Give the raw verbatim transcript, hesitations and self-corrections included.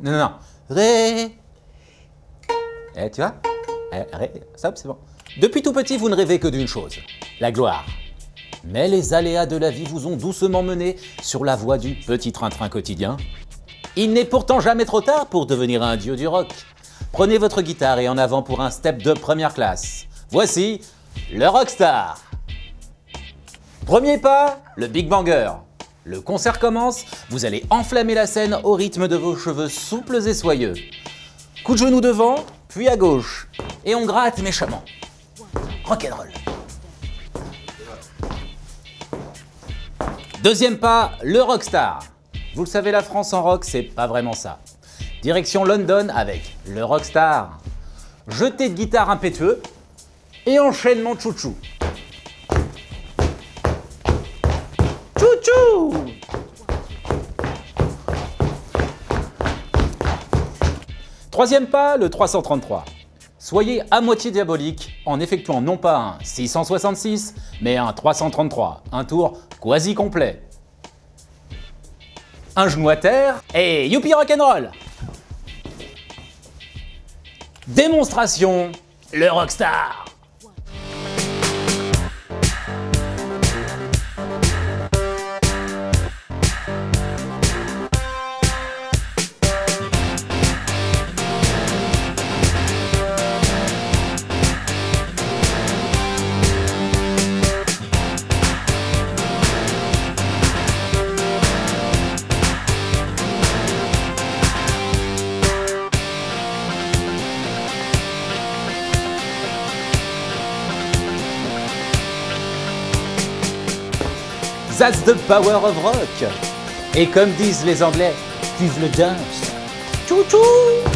Non, non, non. Ré. Eh, tu vois? Eh, ré. Stop, c'est bon. Depuis tout petit, vous ne rêvez que d'une chose, la gloire. Mais les aléas de la vie vous ont doucement mené sur la voie du petit train-train quotidien. Il n'est pourtant jamais trop tard pour devenir un dieu du rock. Prenez votre guitare et en avant pour un step de première classe. Voici le Rockstar. Premier pas, le Big Banger. Le concert commence, vous allez enflammer la scène au rythme de vos cheveux souples et soyeux. Coup de genou devant, puis à gauche. Et on gratte méchamment. Rock'n'roll. Deuxième pas, le Rockstar. Vous le savez, la France en rock, c'est pas vraiment ça. Direction London avec le Rockstar. Jeté de guitare impétueux et enchaînement chouchou. Chouchou! Troisième pas, le trois cent trente-trois. Soyez à moitié diabolique en effectuant non pas un six cent soixante-six, mais un trois cent trente-trois, un tour quasi complet. Un genou à terre et youpi rock'n'roll. Démonstration, le Rockstar. That's the power of rock. Et comme disent les Anglais, vive le dance. Tchou tchou.